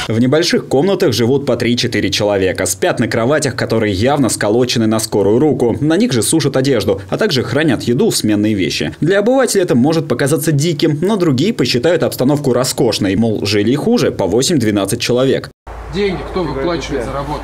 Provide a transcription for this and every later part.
В небольших комнатах живут по 3-4 человека. Спят на кроватях, которые явно сколочены на скорую руку. На них же сушат одежду, а также хранят еду в сменные вещи. Для обывателя это может показаться диким, но другие посчитают обстановку роскошной. Мол, жили и хуже, по 8-12 человек. Деньги кто выплачивает за работу?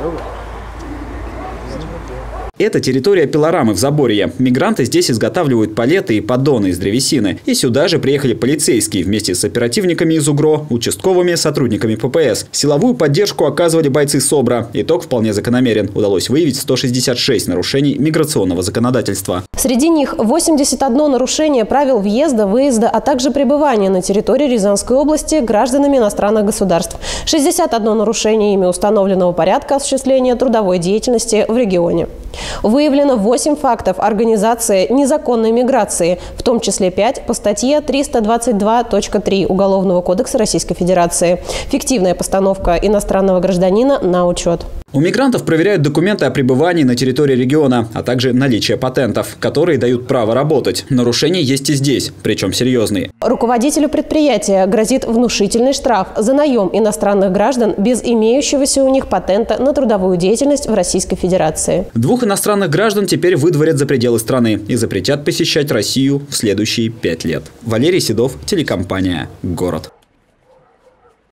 Это территория пилорамы в Заборье. Мигранты здесь изготавливают палеты и поддоны из древесины. И сюда же приехали полицейские вместе с оперативниками из УГРО, участковыми, сотрудниками ППС. Силовую поддержку оказывали бойцы СОБРа. Итог вполне закономерен. Удалось выявить 166 нарушений миграционного законодательства. Среди них 81 нарушение правил въезда, выезда, а также пребывания на территории Рязанской области гражданами иностранных государств. 61 нарушение ими установленного порядка осуществления трудовой деятельности в регионе. Выявлено 8 фактов организации незаконной миграции, в том числе 5 по статье 322.3 Уголовного кодекса Российской Федерации. Фиктивная постановка иностранного гражданина на учет. У мигрантов проверяют документы о пребывании на территории региона, а также наличие патентов, которые дают право работать. Нарушения есть и здесь, причем серьезные. Руководителю предприятия грозит внушительный штраф за наем иностранных граждан без имеющегося у них патента на трудовую деятельность в Российской Федерации. 2 иностранных граждан теперь выдворят за пределы страны и запретят посещать Россию в следующие 5 лет. Валерий Седов, телекомпания «Город».